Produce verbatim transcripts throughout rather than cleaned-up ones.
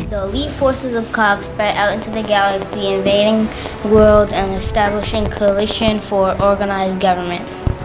The elite forces of Cog spread out into the galaxy, invading the world and establishing a coalition for organized government.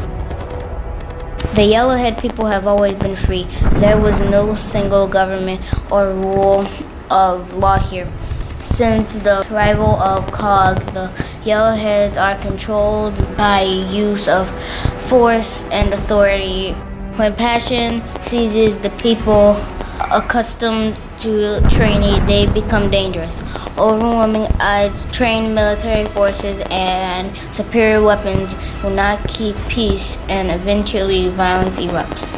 The Yellowhead people have always been free. There was no single government or rule of law here. Since the arrival of Cog, the Yellowheads are controlled by use of force and authority. When passion seizes the people accustomed to training, they become dangerous. Overwhelming odds, trained military forces, and superior weapons will not keep peace, and eventually violence erupts.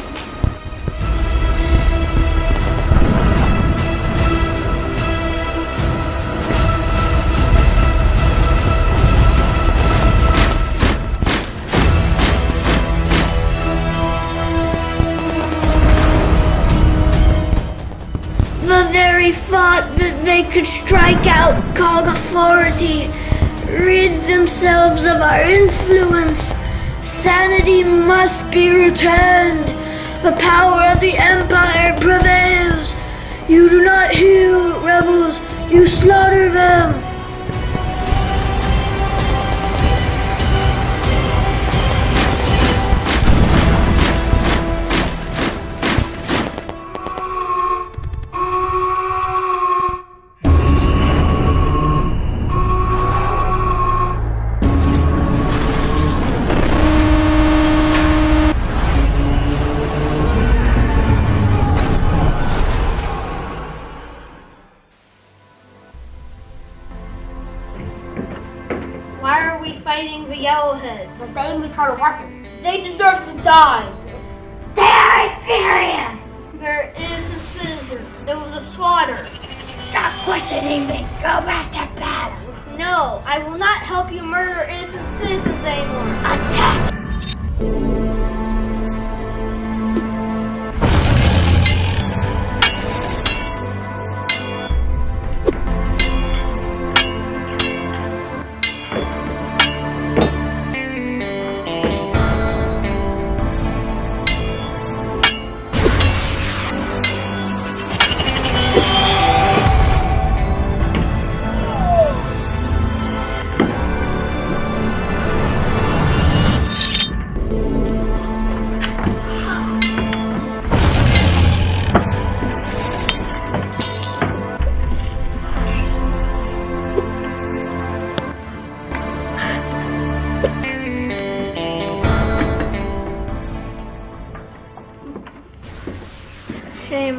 The very thought that they could strike out Cog authority, rid themselves of our influence. Sanity must be returned. The power of the Empire prevails. You do not heal rebels, you slaughter them. Why are we fighting the Yellowheads? The same retarded lessons. They deserve to die. They are inferior. They're innocent citizens. It was a slaughter. Stop questioning me. Go back to battle. No, I will not help you murder innocent citizens anymore. Attack! Shame.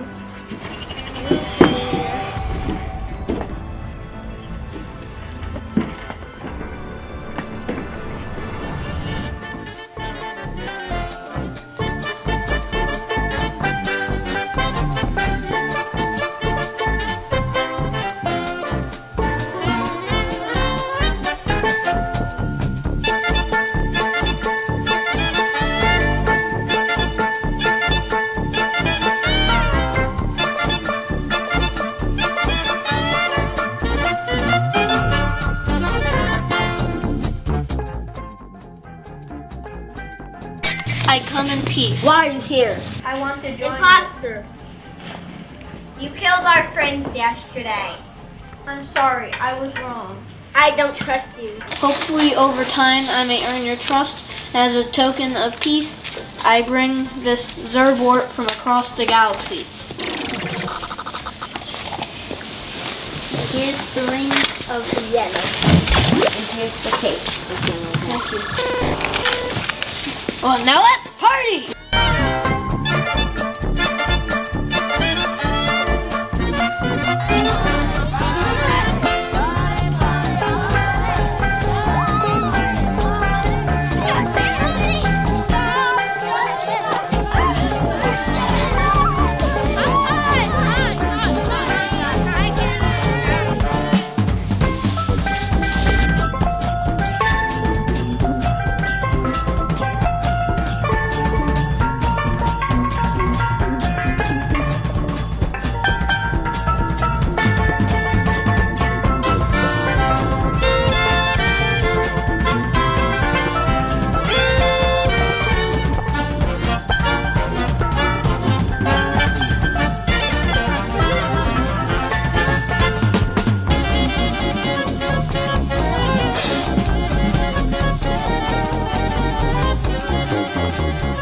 I come in peace. Why are you here? I want to join. Imposter! You killed our friends yesterday. I'm sorry, I was wrong. I don't trust you. Hopefully over time I may earn your trust. As a token of peace, I bring this Zerwort from across the galaxy. Here's the ring of the yellow. And here's the cake. Thank you. Well, now let's party! Thank you.